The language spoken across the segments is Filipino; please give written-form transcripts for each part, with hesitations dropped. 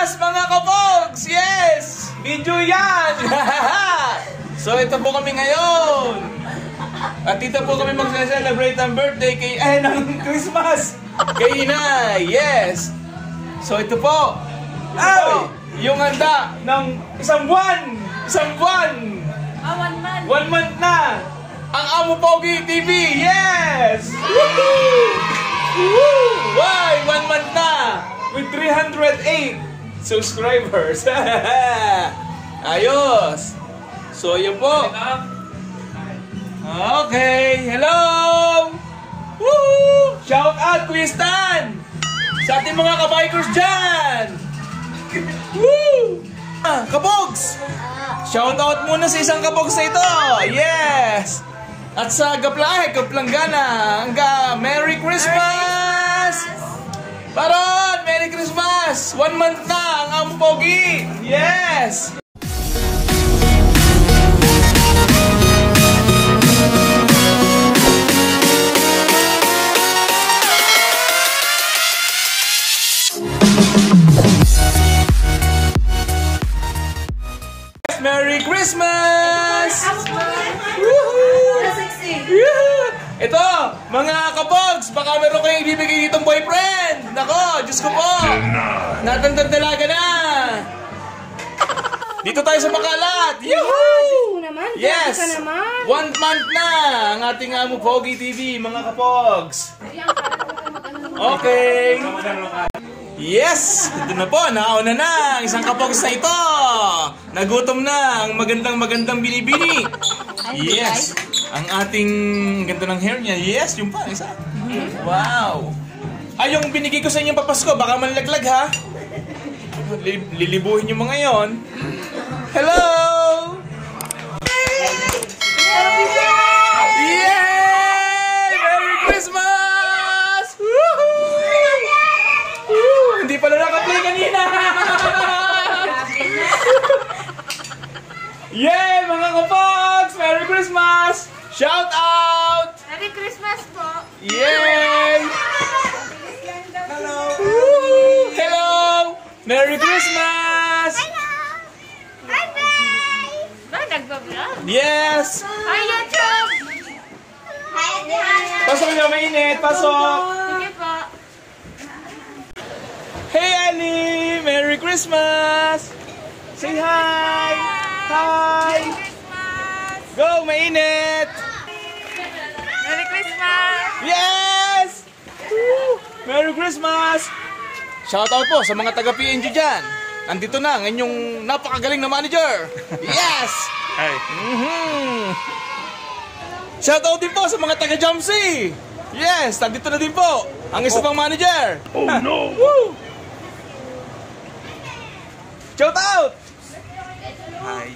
Christmas, mga kapogs! Yes! Video yan! So, ito po kami ngayon. At dito po kami mag-celebrate ng birthday ng Christmas kay Inay. Yes! So, ito po. Ay! Yung handa ng isang buwan! Isang buwan! 1 month. 1 month na! Ang Amo Pogi TV! Yes! Woohoo! Why? 1 month na! With 308 subscribers! Ayos! So, yun po. Okay! Hello! Woohoo! Shout out, Kuya Stan! Sa ating mga kabikers dyan! Woo! Kabogs! Shout out muna sa isang kabogs na ito! Yes! At sa Kaplanggana, Merry Christmas! Paron! Merry Christmas! 1 month na ang Amo Pogi! Yes! Merry Christmas! Ito, mga kabogs, baka meron kayong ibibigay ditong boyfriend. Nako, Diyos ko po. Natandang-dalaga na. Dito tayo sa Makalat. Yuhuu! Yes! 1 month na ang ating Amo Pogi TV, mga kapogs. Okay. Yes! Ito na po, nauna na ang isang kapogs na ito. Nagutom na ang magandang binibini. Yes! Ang ating ganda ng hair niya. Yes, yung pa, isa. Wow! Ay, yung binigay ko sa inyong papasko, baka manlaglag ha? Lilibuhin yung mga yon. Hello! Yay! Merry Christmas! Woohoo! Hindi pala naka-play kanina! Yay! Mga kapogs! Merry Christmas! Shout out! Merry Christmas po! Yay! Hello! Woo! Hello! Merry Christmas! Hello! Bye-bye! Ba, nagbablog? Yes! Hi, YouTube! Hi, Pasok nyo, mainit! Pasok! Sige po. Hey, Annie! Merry Christmas! Say hi! Hi! Merry Christmas! Go, mainit! Merry Christmas! Yes! Woo! Merry Christmas! Shoutout po sa mga taga-PNG dyan. Nandito na ang inyong napakagaling na manager. Yes! Hi. Shoutout din po sa mga taga-Jumpsy. Yes! Nandito na din po ang isa pang manager. Oh no! Woo! Shoutout! Hi.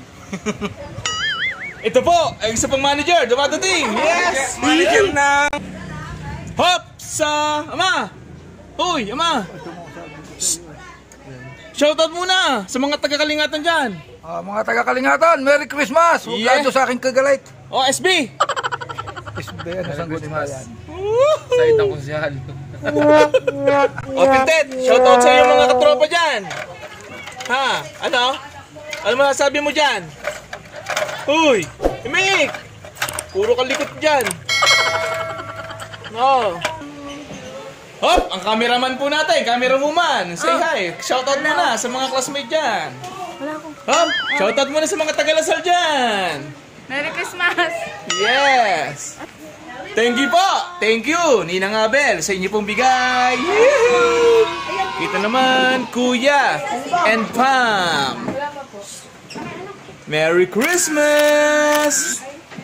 Ito po, ang isa pang manager, dumadating! Yes! Manager ng... Hop! Sa... Ama! Uy, Ama! Shh! Shoutout muna sa mga taga-Kalingatan dyan! Mga taga-Kalingatan, Merry Christmas! Huwag Yeah. kayo sa aking kagalit. O, SB! Isbayan na sang Christmas. Side ng konsyal. O, Tinted! Shoutout sa iyo mga katropa dyan! Ha? Ano? Ano masasabi mo dyan? Uy! Imik! Puro kalikot dyan! No! Hop! Ang cameraman po natin, camera woman! Say hi! Shoutout muna sa mga classmate dyan! Hop! Shoutout muna sa mga taga-Lasal dyan! Merry Christmas! Yes! Thank you po! Thank you, Ninang Abel, sa inyo pong bigay! Yee! Kita naman, Kuya and Pam! Merry Christmas!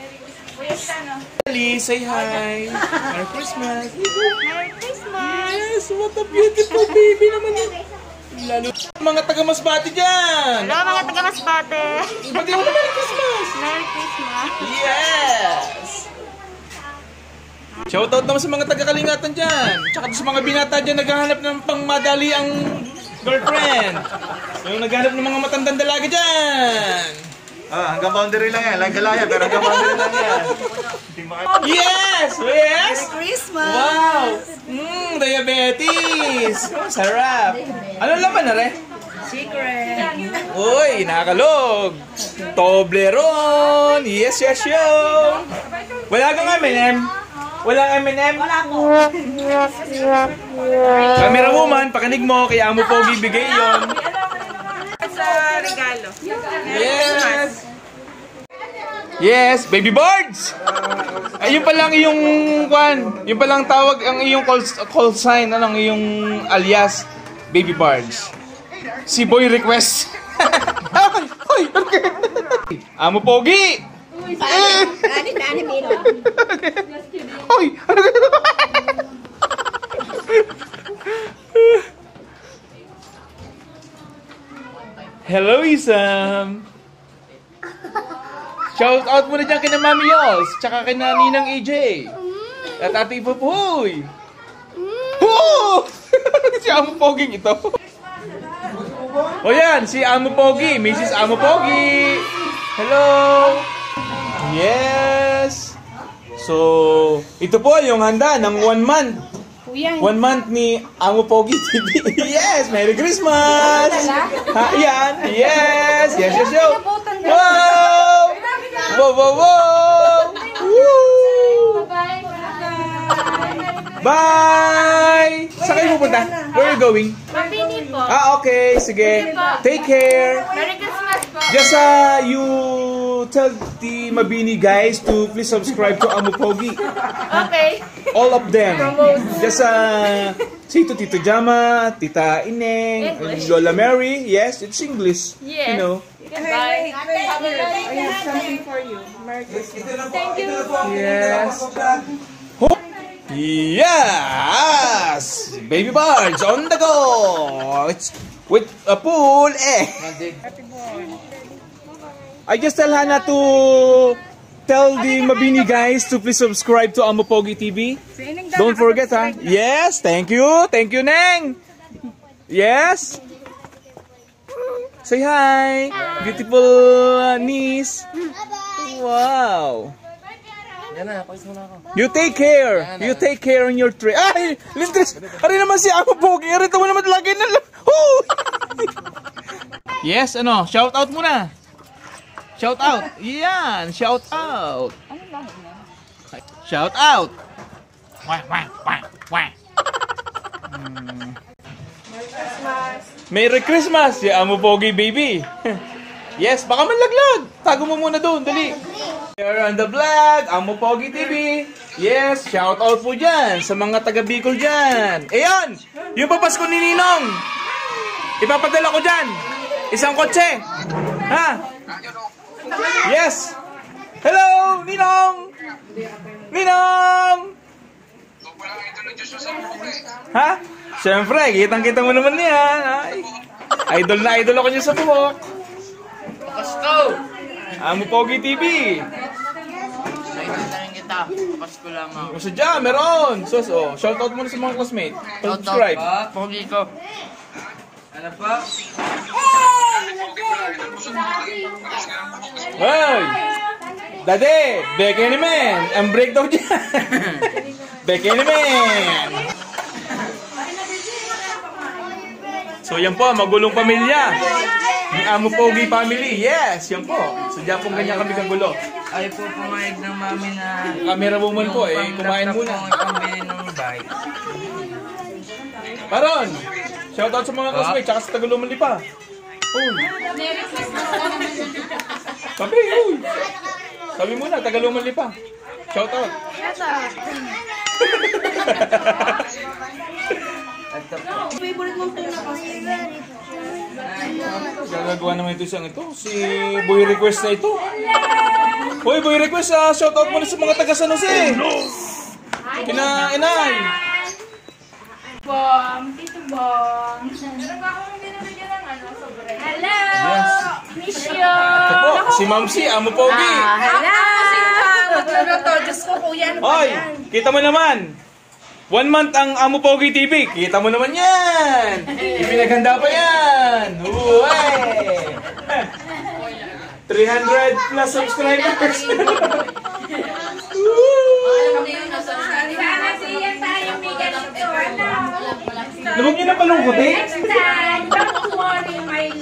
Ali, say hi! Merry Christmas! Merry Christmas! Yes! What a beautiful baby naman yun! Lalo mga taga-Masbate dyan! Hello mga taga-Masbate! Pati mo na Merry Christmas! Merry Christmas! Yes! Shoutout naman sa mga taga-Kalingatan dyan. Tsaka sa mga binata dyan naghahanap ng pangmadali ang girlfriend. Yung naghahanap ng mga matandang dalaga dyan. Hanggang boundary lang yan. Lang galaya, pero hanggang boundary lang yan. Yes! Yes! Christmas! Wow! Diabetes! Sarap! Ano laman na re? Secret. Uy, nakakalog. Toblerone. Yes, yes, yo. Wala kang M&M? Walang M&M? Wala ko. Camera woman, pakinig mo, kaya mo pogi bigay yon. Sa regalo. Yes! Yes, baby birds! Ay, yun pa lang iyong kwan. Yun pa lang tawag ang iyong call sign. Ano ang iyong alias? Baby birds. Si Boy Request. Ay! Ay! Okay. Amo pogi! Dani, Bino. Ay! Ano ka? Hello, Isam! Shout out muna dyan kina Mami Yos, tsaka kina Ninang AJ. At Ate Pupuy. Oh! Si Amo Poging ito. O yan, si Amo Pogi, Mrs. Amo Pogi. Hello! Yes! So, ito po yung handa ng 1 month. 1 month ni Amo Pogi TV. Yes! Merry Christmas! Ha, yan! Yes! Yes, yes, yo! Wow! Wow, wow, wow! Woo! Bye! Saan kayo pupunta? Where are you going? Mabini po. Ah, okay. Sige. Take care. Merry Christmas po. Just you tell the Mabini guys to please subscribe to Amo Pogi. Okay. All of them. Just say to Tito Jama, Tita Ineng, Lola Mary. Yes, it's English. Yes. You know. Bye. I have something for you. Merry Christmas. Thank you. Yes. Ho- Yes! Baby birds on the go! It's with a pool eh! I just tell Hannah to tell the Mabini guys to please subscribe to Amo Pogi TV. Don't forget ha. Yes, thank you. Thank you, Neng. Yes. Say hi. Beautiful niece. Wow. You take care. You take care on your tree. Ay! Lintris! Ari naman si Amo Pogi. Ari ito mo naman lagi na lang. Yes, ano? Shout out muna. Shout out. Yan. Shout out. Shout out. Wah, wah, wah, wah. Merry Christmas. Si Amo Pogi baby. Yes, baka manlaglag. Tago mo muna doon. Dali. Here on the vlog, Amo Pogi TV. Yes, shout out po dyan sa mga taga Bicol dyan. Ayan, yung papasko ni Ninong. Ipapadala ko dyan. Isang kotse. Ha? Yes. Hello, Ninong. Ninong. Ha? Siyempre, kitang-kita mo naman yan. Ay. Idol na idol ako niya sa buhok. Pasko. Amo Pogi TV. Nakikita kita. Pasko lamang. Kung sadya, meron. So, shout out muna sa mga classmates. Subscribe. Pogi ko. Ano pa? Hoy! Dade, beke naman. Ang break daw dyan. Beke naman. So, yan po, magulong pamilya. Yung Amo Pogi family. Yes, yan po. Sadya pong ganyan kami kagulo. Ay po pumayag ng mami na Camera woman po eh, kumain muna. pambili ng bike. Paron! Shoutout sa mga classmates, tsaka sa Tagaluman Lipa. Uy! Sabi, uy! Sabi muna, Tagaluman Lipa. Shoutout! Favorite mong tuna kasi. Gagawa naman ito isang ito. Si Boy Request na ito. Hoy, Boy Request, shoutout muna sa mga taga San Jose. Kina Inay. Bong, Tito Bong. Meron ba akong binibigyan ng ano, sobre? Hello! Yes. Miss you! Ito po, si Ma'am C, Amo Pogi. Hello! Magluluto. Diyos ko, kuya, ano ba Hoy, yan? kita mo naman. 1 month ang Amo Pogi TV. Kita mo naman yan. Ipinaghanda pa yan. Uy! 300 plus subscribers. Sana siya tayo bigyan ng tuwan. Lumag niyo na palungkot eh. Next time, tapos morning, may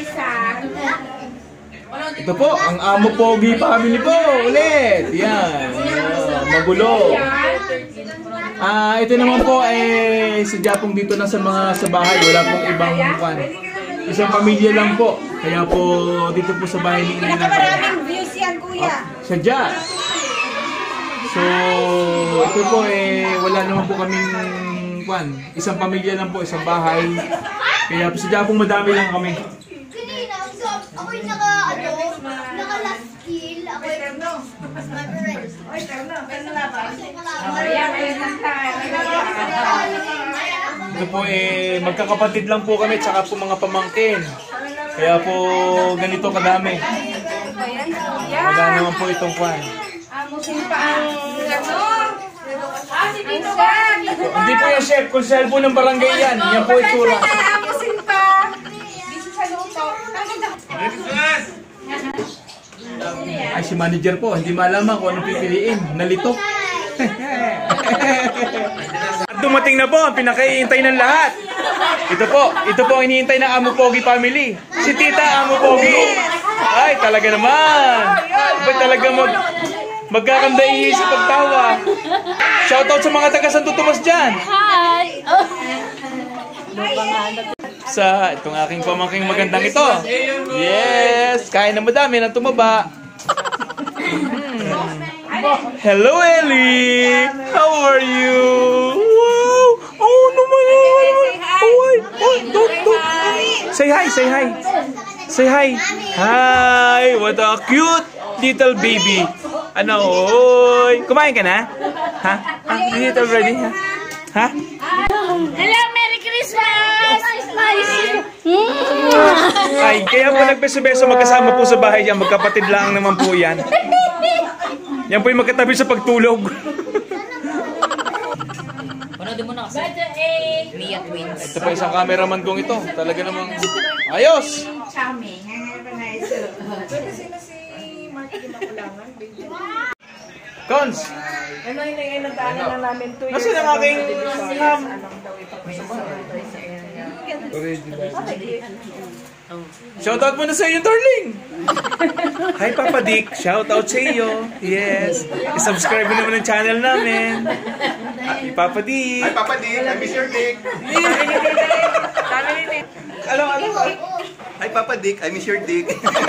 Ito po, ang Amo Pogi family po, ulit. Yan, magulo. Ito naman po, sadya pong dito na sa bahay. Wala pong ibang kwan. Isang pamilya lang po. Kaya po, dito po sa bahay ni Ina. Maraming views yan, kuya. Sadya. So, ito po wala naman po kaming kwan. Isang pamilya lang po, isang bahay. Kaya po sadya pong madami lang kami. Ako'y naka-last skill. Ako'y ma-friends. Ito po magkakapatid lang po kami, tsaka po mga pamangkin. Kaya po ganito kadami. Wala naman po itong kwan. Hindi po yung chef, kung po ng barangay yan. Yan po itsura. Ay, si manager po, hindi malaman kung anong pipiliin. Nalitok. At dumating na po ang pinakaiintay ng lahat. Ito po ang hinihintay ng Amo Pogi family. Si Tita Amo Pogi. Ay, talaga naman. Ba't talaga magkakandaihi sa pagtawa? Shoutout sa mga taga Santo Tomas dyan. Hi! Sa itong aking pamangking magandang ito. Yes! Kain na madami ng tumaba. Hello, Ellie! How are you? Wow! Oh, naman yun! Don't. Say hi, say hi. Say hi. Hi! What a cute little baby. Ano, oy? Kumain ka na? Ha? Is it already? Ha? Hello, Merry Christmas! Ay, kaya po nagbeso-beso magkasama po sa bahay yan. Magkapatid lang naman po yan. Yan po yung magkatabi sa pagtulog. Ito pa isang cameraman kong ito. Talaga namang ayos! Cons! Ano yung nagdaanan na namin to? Nasaan ang aking ham? Shoutout muna sa iyo, darling! Hi, Papa Dick! Shoutout sa iyo! Yes! I-subscribe mo naman ang channel namin! Hi, Papa Dick! Hi, Papa Dick. I miss your dick. Ano? Hi, Papa Dick. I miss your dick.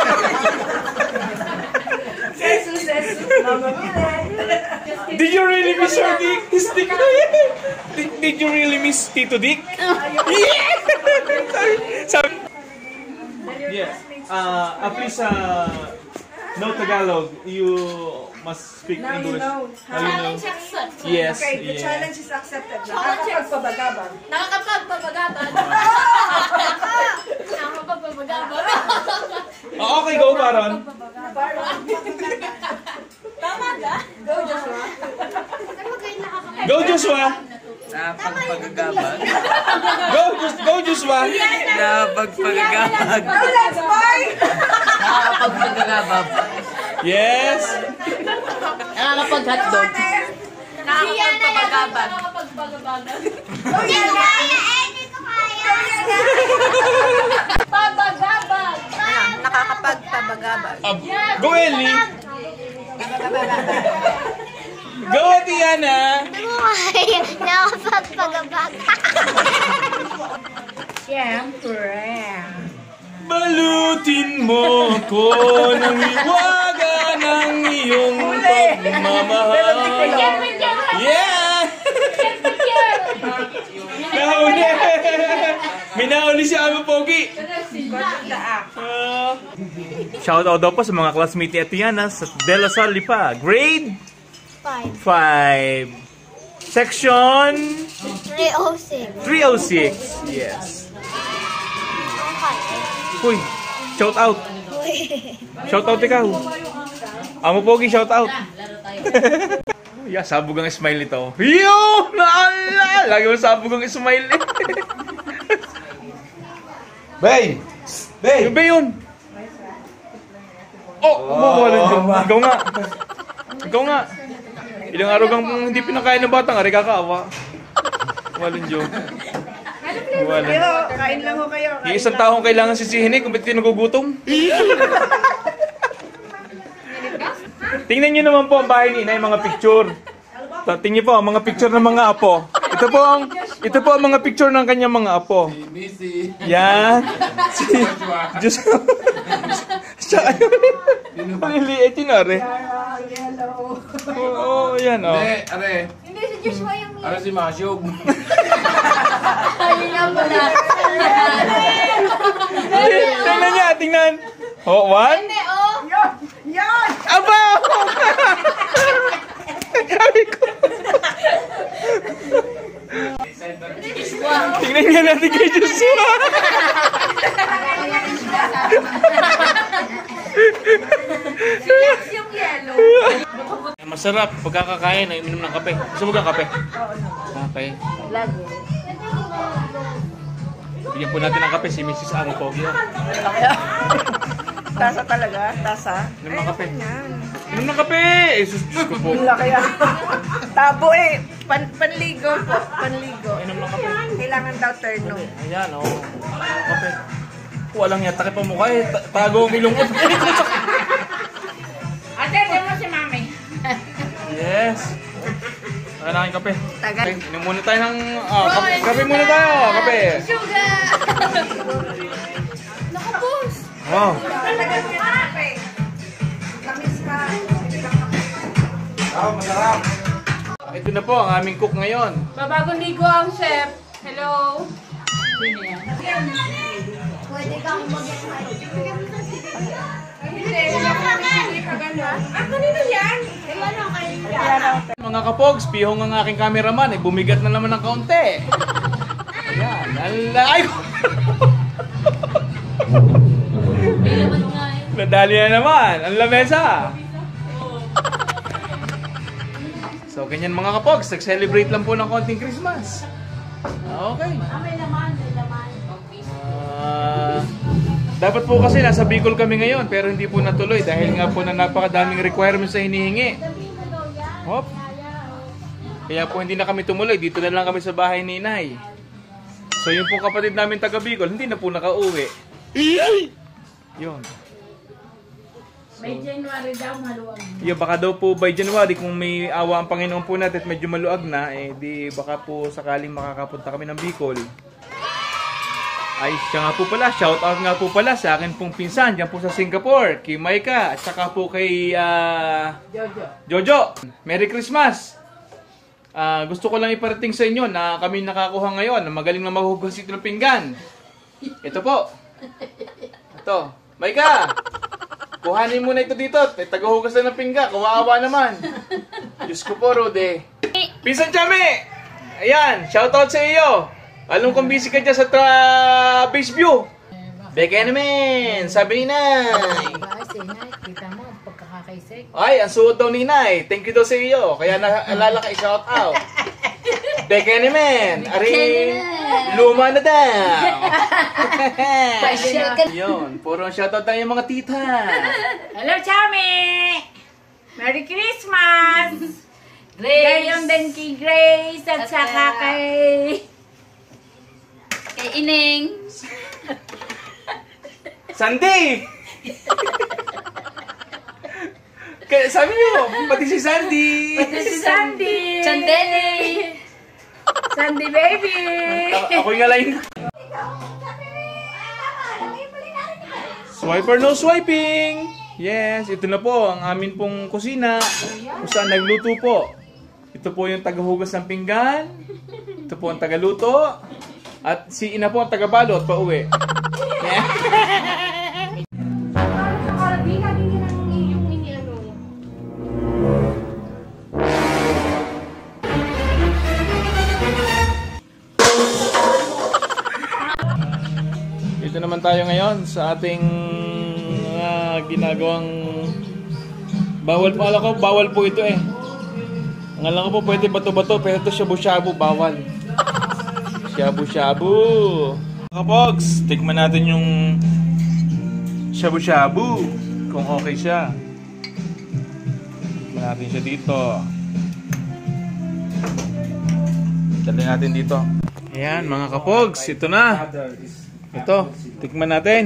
Did you really miss your Dick? His Dick? Did you really miss Tito Dick? Yeah! Sabi. Yes. Please, no Tagalog. You must speak Now you English. know. Now you know. Yes. Okay, the Yeah. challenge is accepted. Nakakapagpabagabag. Okay, go, Baron. Go, Joshua. Napagpagagabag. Go, Joshua. Napagpagagabag. Let's boy! Napagpagagabag. Yes. Nakakapag-hotdog. Nakakapagpabagabag. Go, Ellie. Go, Tiana. Nakakapagpagabag. Siyempre. Balutin mo ko ng hiwaga ng iyong pagmamahal. Yeah! Nahuli! May nahuli si Amo Pogi. Shoutout daw po sa mga classmate ni Atiana sa De La Salle pa. Grade 5. Section 306. 306. Yes. Uy, shout out. Shout out ikaw. Amo Pogi, shout out. Yeah, sabog ang smile nito. Yo! Naala! Lagi mo sabog ang smile eh. Bay! Bay! Yung ba yun? Oh! Walang dyan. Ikaw nga. Ikaw nga. Ilang araw kang hindi pinakain ng batang, ari kakaawa. Walang dyan. Wala. Pero, kain lang ho kayo. Yung isang taong kailangan sisihin kung ba't kayo nagugutom. Tingnan nyo naman po ang bahay ni Inay, mga picture. Tingnan nyo po ang mga picture ng mga apo. Ito po ang mga picture ng kanyang mga apo. Yan. Si Joshua. Siya ayun. Maliliit yun, are. Oo, yan, oh. Are, Hindi si Joshua yung ano si Masyog? Ayun nga pala. Tingnan niya, tingnan. Oh, one? Hindi, oh. Yan! Aba! Sabi ko. Tingnan niya natin kay Joshua. Yung yellow. Masarap pagkakakain ay uminom ng kape. Gusto mo ng kape? Okay. Lagi. Bigyan po natin ng kape si Mrs. Ang Pogi. Tasa talaga? Tasa? Inom ng kape. Inom ng kape! Eh, sus ko po. Wala kaya. Tabo eh. Panligo po. Panligo. Inom ng kape. Kailangan daw turno. Ayan, oh. Kape. Walang yata kay pamukha eh. Tago ang ilong ko. Ate, dyan mo si mami. Yes. Ayan na kape. Tagal. Okay, inom muna tayo ng... kape. Kape muna tayo. Kape. Sugar! Nakapos! Wow. Tagal ka na kape. Tamis ka. Masarap. Ito na po ang aming cook ngayon. Babagong ligo ang chef. Hello. Pwede kang mag-yan. Hindi, hindi pa gano'n. Ah, kanino yan? Ano kayo? Mga kapogs, pihong ang aking cameraman. Bumigat na naman ng kaunti. Ayan. Ay! Nadali na naman. Ang lamesa. So, ganyan mga kapogs. Nag-celebrate lang po ng konting Christmas. Okay. May laman. Dapat po kasi nasa Bicol kami ngayon pero hindi po natuloy dahil nga po na napakadaming requirements na hinihingi. Hop. Kaya po hindi na kami tumuloy. Dito na lang kami sa bahay ni Inay. So yung po kapatid namin taga Bicol, hindi na po nakauwi. Yun. May January daw, maluwag. Yung baka daw po by January kung may awa ang Panginoon po natin at medyo maluag na, eh di baka po sakaling makakapunta kami ng Bicol. Ay, siya nga po pala, shout out nga po pala sa akin pong pinsan dyan po sa Singapore, kay Maika, at saka po kay Jojo. Merry Christmas! Gusto ko lang iparating sa inyo na kami nakakuha ngayon na magaling na maghugas ito ng pinggan. Ito po. Ito. Maika! Kuhanin mo na ito dito. Tagahugas na ng pinggan. Kawawa naman. Diyos ko po, Rode. Pinsan Chame! Ayan, shout out sa iyo. Alam kong busy ka dyan sa base view. Beke naman, sabi ni Nay. Kita mo, pagkakakaisik. Ay, ang suot daw ni Nay. Thank you daw sa iyo. Kaya naalala ka, i-shout out. Beke naman, ari, luma na daw. Yun, puro shout out tayo mga tita. Hello, Chami! Merry Christmas! Gayon din kay Grace at saka kay Ining. Sandy! Kaya sabi niyo, pati si Sandy. si Sandy! Chandeli. Sandy baby! Ako'y ngalain. Swiper no swiping! Yes, ito na po ang amin pong kusina kung saan nagluto po. Ito po yung tagahugas ng pinggan. Ito po ang tagaluto. At si Ina po ang tagabalot pa uwi. Yeah. Dito naman tayo ngayon sa ating ginagawang bawal po. Alam ko, bawal po ito eh. Ang alam ko po pwede bato-bato pero ito shabu-shabu bawal. Shabu-shabu. Kapogs, tikman natin yung shabu-shabu kung okay siya. Tikman natin siya dito. Dali natin dito. Ayan, mga kapogs, ito na. Ito, tikman natin.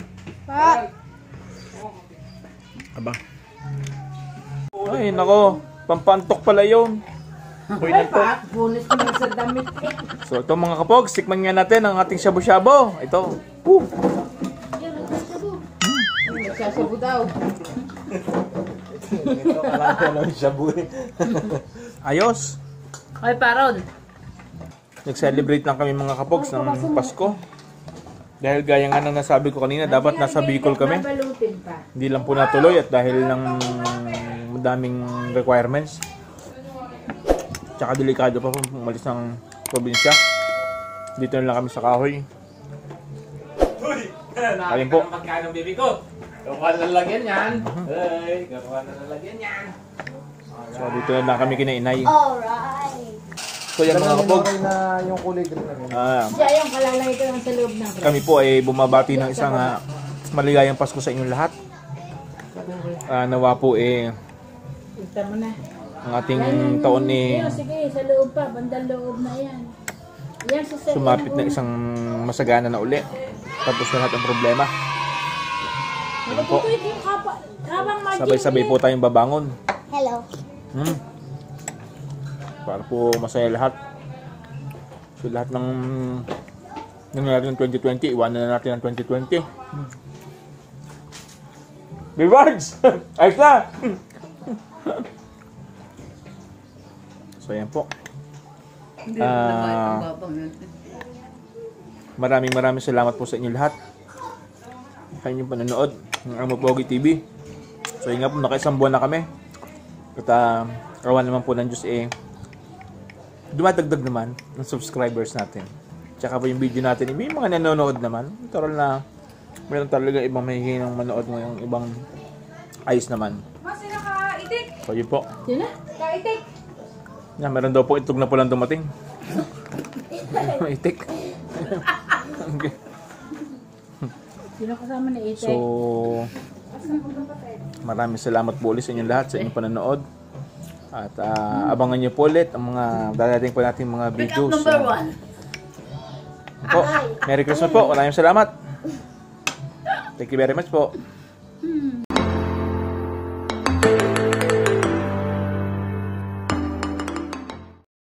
Aba. Ay, nako. Pampantok pala yun. Uy, nantok. Bonus naman sa damit. So, ito mga kapogs, tikman nga natin ang ating shabu-shabu. Ito. Woo! Nagsasabu daw. Ayos. Ay, paron. Nag-celebrate lang kami mga kapogs ng Pasko. Dahil gaya nga nang nasabi ko kanina, dapat nasa Bicol kami. Babalutin pa. Hindi lang po natuloy at dahil ng madaming requirements. Tsaka delikado pa po umalis ng probinsya. Dito na lang kami sa Kahoy. Alin po? Magkano bibi ko? Gawa na lalagyan yan. Hey, gawa na lalagyan yan. So dito na lang kami kinainay. Alright. So yan mga kapog. na yung kulay green na rin. Siya yung kalalagay ko lang sa loob ng Kami po ay bumabati ng isang maligayang Pasko sa inyong lahat. Nawa po Kita mo na. ang ating taon Sige, sa loob pa. Bandang loob na yan. Yan sa sumapit na isang masagana na uli. Tapos na lahat ang problema. Yan po. Sabay-sabay po tayong babangon. Hello. Para po masaya lahat. So lahat ng nangyari ng 2020, iwanan na natin ang 2020. Rewards! Ayos na! So yan po. Maraming salamat po sa inyo lahat. Sa inyong panonood ng Amo Pogi TV. So yun nga po, naka-isang buwan na kami. At kawan naman po ng Diyos dumadagdag naman ng subscribers natin. Tsaka po yung video natin, may mga nanonood naman. Total na meron talaga ibang mahihingi ng manood ngayong ibang ayos naman. Mas, sino ka itik? So yun po. Sino? Ka-itik. Yan, meron daw po itog na pulang dumating. Itik. Okay. Sino kasama na Itek? So, maraming salamat po ulit sa inyong lahat sa inyong panonood. At abangan nyo po ulit ang mga dadating po natin mga videos. Po, Merry Christmas po. Maraming salamat. Thank you very much po.